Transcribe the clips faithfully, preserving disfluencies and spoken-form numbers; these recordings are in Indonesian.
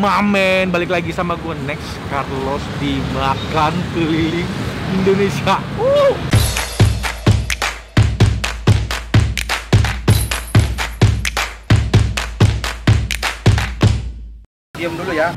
Mamen, balik lagi sama gue Next Carlos di Makan Keliling Indonesia. uh. Diam dulu ya.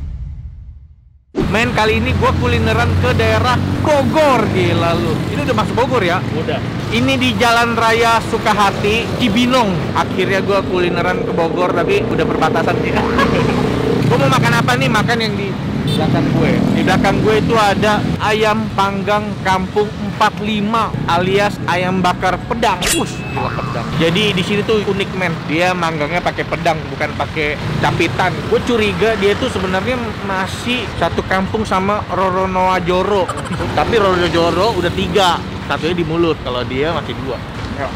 Men, kali ini gue kulineran ke daerah Bogor. Gila lu, ini udah masuk Bogor ya? Udah. Ini di Jalan Raya Sukahati, Cibinong. Akhirnya gue kulineran ke Bogor, tapi udah perbatasan ya. Gue mau makan apa nih? Makan yang di belakang gue. Di belakang gue itu ada ayam panggang kampung empat puluh lima alias ayam bakar pedang. Us, gila pedang. Jadi di sini tuh unik men. Dia manggangnya pakai pedang, bukan pakai capitan. Gue curiga dia tuh sebenarnya masih satu kampung sama Roro Noah Joro. Tapi Roro Joro udah tiga, satunya di mulut. Kalau dia masih dua. Yuk.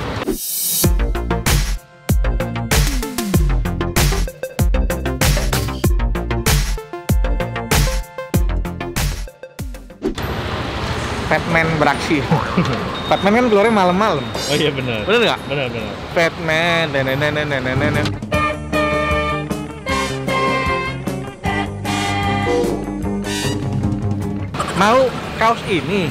Fatman beraksi. Fatman kan keluarnya malam-malam. Oh iya benar. Bener nggak? Benar benar. Fatman, nenenenenenenenen. Mau kaos ini?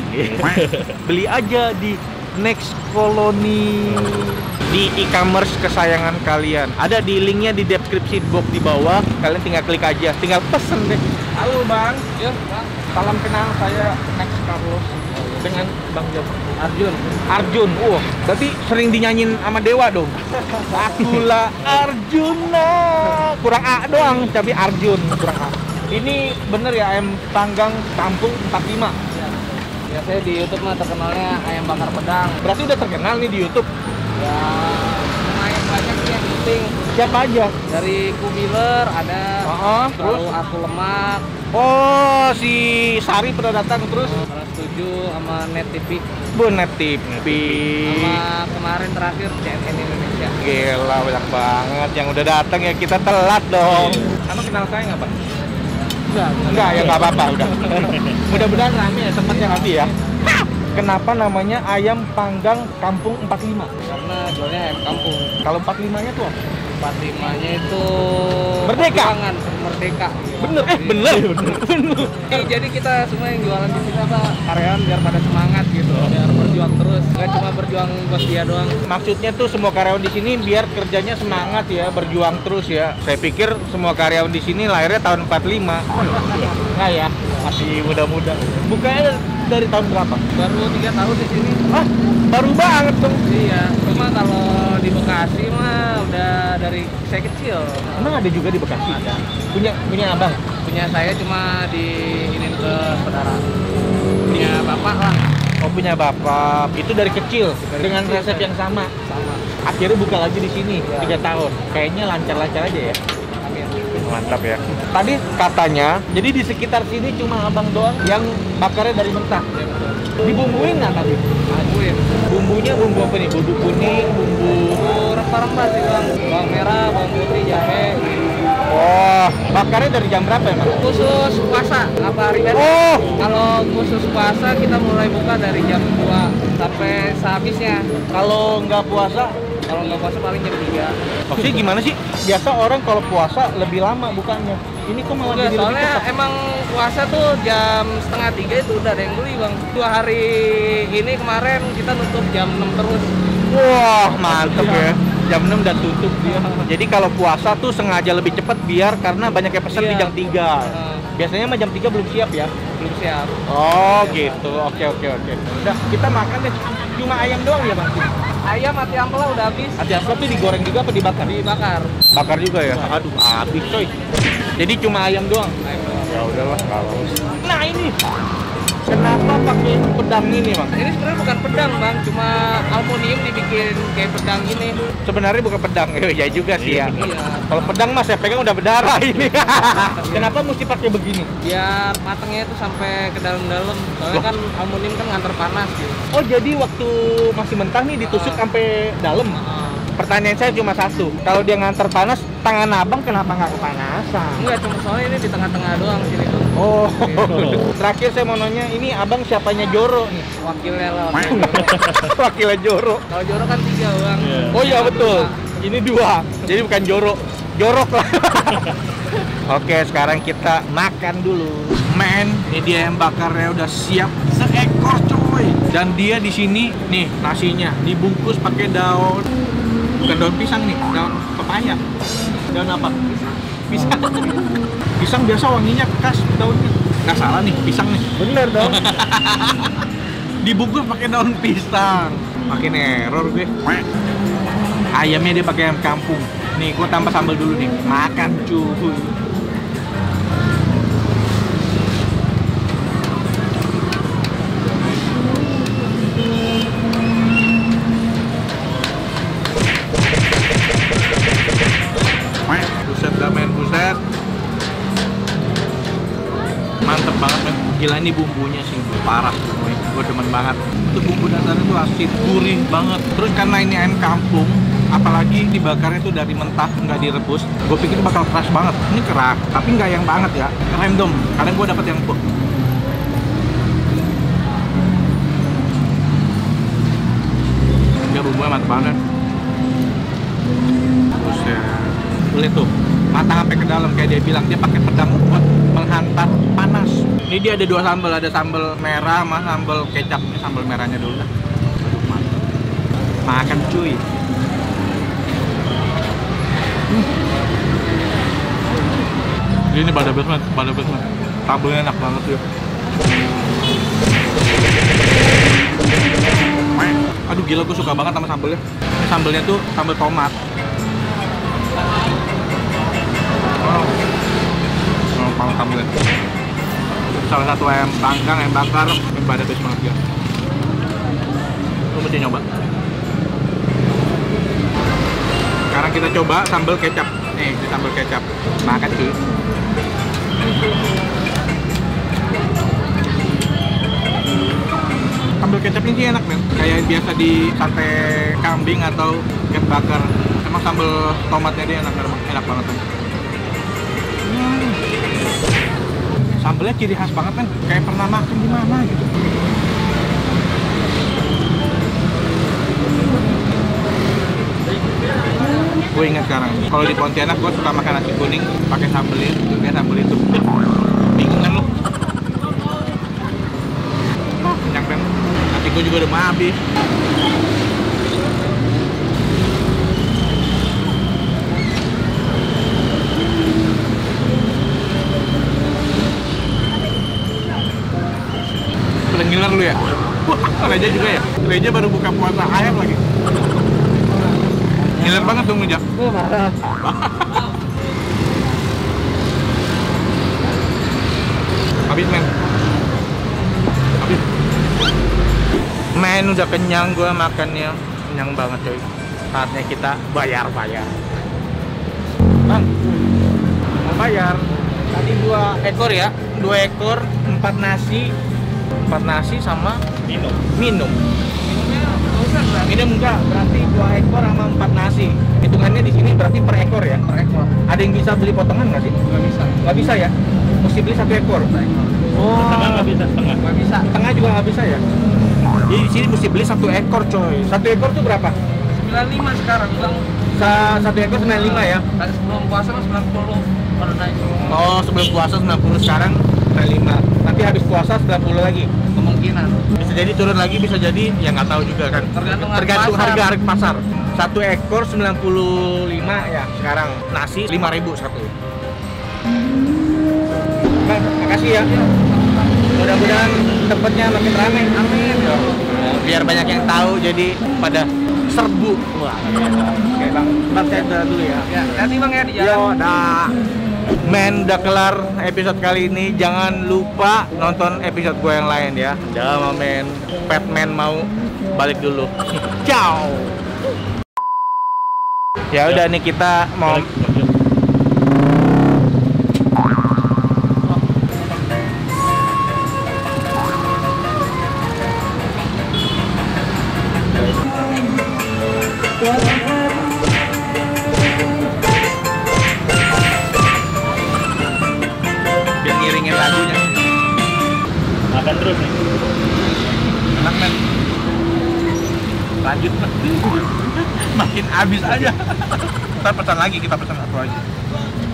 Beli aja di Next Colony, di e-commerce kesayangan kalian. Ada di linknya di deskripsi box di bawah. Kalian tinggal klik aja, tinggal pesen deh. Halo bang, ya bang. Salam kenal, saya Next Carlos dengan Bang Jom. Arjun. Arjun, wah, berarti sering dinyanyiin sama Dewa dong. Akulah Arjuna. Kurang A doang, tapi Arjun kurang A. Ini bener ya ayam panggang kampung empat puluh lima. Ya, saya di YouTube mah terkenalnya ayam bakar pedang. Berarti udah terkenal nih di YouTube. Ya, lumayan banyak sih yang syuting. Siapa aja? Dari Kubiler ada, Oh, terus? lalu Aku Lemak, Oh, si Sari pernah datang terus. Trans tujuh sama Net T V. Bu, Net T V. Sama kemarin terakhir C N N Indonesia. Gila, banyak banget yang udah datang ya, kita telat dong. Kamu kenal saya nggak, Pak? Enggak, Enggak, ya nggak apa-apa, udah. Mudah-mudahan rame ya, tempatnya nanti ya. Kenapa namanya ayam panggang kampung empat puluh lima? karena jualnya ayam kampung. Kalau empat puluh lima-nya tuh apa? empat puluh lima-nya itu Merdeka? perjuangan, merdeka. Bener, eh bener. Bener. Jadi, jadi kita semua yang jualan di sini apa karyawan biar pada semangat gitu, biar berjuang terus. Gak cuma berjuang buat dia doang. Maksudnya tuh semua karyawan di sini biar kerjanya semangat ya, berjuang terus ya. Saya pikir semua karyawan di sini lahirnya tahun empat puluh lima. Enggak ya, masih muda-muda. Bukanya dari tahun berapa? Baru tiga tahun di sini. Hah? Baru banget dong. Iya, cuma kalau di Bekasi mah udah dari saya kecil. Emang ada juga di Bekasi? Ada. Punya punya abang? Punya saya cuma di ini ke saudara. Punya bapak lah. Oh, punya bapak. Itu dari kecil Dari dengan kecil, resep saya. yang sama. Sama. Akhirnya buka lagi di sini Iya. tiga tahun. Kayaknya lancar-lancar aja ya. Amin. Mantap ya. Tadi katanya, jadi di sekitar sini cuma abang doang yang bakarnya dari mentah. Ya betul. Dibumbuin nggak tadi? Akuin. Bumbunya bumbu apa nih? Bumbu kuning, bumbu... Bumbu rempah-rempah sih bang. Bawang merah, bawang putih, jahe. Oh, bakarnya dari jam berapa emang? Khusus puasa apa hari biasa? Oh, Kalau khusus puasa kita mulai buka dari jam dua sampai sehabisnya. kalau nggak puasa, Kalau nggak puasa paling jam tiga. maksudnya gimana sih? Biasa orang kalau puasa lebih lama bukannya. Ini kok malah Enggak, jadi lebih soalnya cepat? emang puasa tuh jam setengah tiga itu udah ada yang beli bang. Dua hari ini kemarin kita nutup jam enam terus. Wah, mantep ya. Jam enam udah tutup dia. Jadi kalau puasa tuh sengaja lebih cepat biar karena banyak yang pesen di Iya. jam tiga. Heeh. Biasanya mah jam tiga belum siap ya. Belum siap. Oh, gitu. Oke, oke, oke. Udah, kita makan deh. Cuma ayam doang ya, Bang? Ayam mati ampela udah habis. Hati amplop tuh digoreng juga apa dibakar? Dibakar. Bakar juga ya? Aduh, habis coy. Jadi cuma ayam doang? Ayam doang. Ya udahlah kalau. Nah ini, kenapa pakai pedang ini bang? Ini sebenarnya bukan pedang bang, cuma aluminium dibikin kayak pedang gini. Sebenarnya bukan pedang, ya juga sih ya. Iya. Kalau pedang mas saya pegang udah berdarah ini. Kenapa mesti pakai begini? Biar matangnya itu sampai ke dalam-dalam. Soalnya kan aluminium kan nganter panas gitu. Oh jadi waktu masih mentah nih ditusuk Ah. sampai dalam. Ah. Pertanyaan saya cuma satu, kalau dia nganter panas, tangan abang kenapa nggak kepanasan? Enggak, cuma soalnya ini di tengah-tengah doang sini tuh. Oh, terakhir saya mau nanya, ini abang siapanya Joro nih? Wakilnya lah. Wakilnya Joro. Kalau Joro kan tiga bang. Oh iya betul, ini dua, jadi bukan Joro, jorok lah. Oke, sekarang kita makan dulu. Men, ini dia yang bakarnya udah siap seekor coy. Dan dia di sini nih nasinya dibungkus pakai daun, bukan daun pisang nih, daun pepaya. Daun apa? Pisang. Pisang biasa wanginya khas daunnya. Nggak salah nih, pisang nih. Bener dong. Dibungkus pakai daun pisang. Makin error gue. Ayamnya dia pakai ayam kampung. Nih, gue tambah sambal dulu nih. Makan cuy. Buset dah men, buset. Mantep banget men. Gila ini bumbunya sih parah. Gue demen banget. Itu bumbu dasarnya tuh asin, gurih banget. Terus karena ini ayam kampung, apalagi dibakarnya tuh dari mentah, nggak direbus, gue pikir bakal keras banget. Ini keras, tapi nggak yang banget ya, random. Kadang gue dapet yang empuk. Dia bumbunya mantap banget. Terus ya, lihat tuh, matang sampai ke dalam kayak dia bilang, dia pakai pedang buat menghantar panas. Ini dia ada dua sambal, ada sambal merah sama sambal kecap. Ini sambal merahnya dulu dah. Aduh, mantap. Makan cuy. Ini pada basement, pada basement. Sambalnya enak banget ya. Aduh gila, gue suka banget sama sambalnya. Ini sambalnya tuh sambal tomat. Wow. Oh, pang sambalnya. Salah satu ayam panggang, ayam bakar, yang pada base banget ya. Lu mesti nyoba. Sekarang kita coba sambal kecap. Nih, ini sambal kecap. Makan sih. Sambal kecap ini sih enak men. Kayak biasa di sate kambing atau ikan bakar. Emang sambal tomatnya dia enak, enak banget men. Hmm. Sambalnya ciri khas banget men. Kayak pernah makan di mana gitu. Gue ingat sekarang, kalau di Pontianak gue suka makan nasi kuning pakai sambal itu, kayak sambal itu. Bingung kan lo? Oh, kenyang kan? Nasi gue juga udah mau habis. Udah ngiler lu ya? Wah, Reja juga ya? Reja baru buka puasa ayam lagi. Ngiler banget dong Reja. Gue marah. Habis men. Habis. Men udah kenyang gue makannya. Kenyang banget coy. Saatnya kita bayar-bayar. Bang, mau bayar. Tadi dua ekor ya. Dua ekor, empat nasi. Empat nasi sama minum. Minum. Minum enggak, berarti dua ekor sama empat nasi. Hitungannya di sini berarti per ekor ya? Per ekor. Ada yang bisa beli potongan nggak sih? Nggak bisa. Nggak bisa ya? Mesti beli satu ekor. Oh. Setengah nggak bisa, setengah. Nggak bisa. Setengah juga nggak bisa ya? Jadi di sini mesti beli satu ekor coy. Satu ekor tuh berapa? sembilan puluh lima sekarang bang. Sa satu ekor sembilan puluh lima ya? Tadi sebelum puasa kan sembilan puluh. Kalau naik. Oh, sebelum puasa sembilan puluh, sekarang sembilan puluh lima. Nanti habis puasa sembilan puluh lagi. Kemungkinan. Bisa jadi turun lagi, bisa jadi ya nggak tahu juga kan. Tergantung harga Tergantung pasar. harga harga pasar. Satu ekor sembilan puluh lima ya sekarang. Nasi lima ribu satu. Bang, makasih ya. Mudah-mudahan tempatnya makin ramai. Amin. Biar banyak yang tahu jadi pada serbu. Wah. Oke bang, bang saya udah dulu ya. Ya, nanti bang ya di jalan. Yo, dah. Men, udah kelar episode kali ini. Jangan lupa nonton episode gue yang lain ya. Udah, men. Batman mau balik dulu. Ciao. Ya udah nih kita mau biar ngiringin lagunya. Makan terus nih. Enak men. Lanjut. Makin habis aja. Ntar pesan lagi, kita pesan satu aja.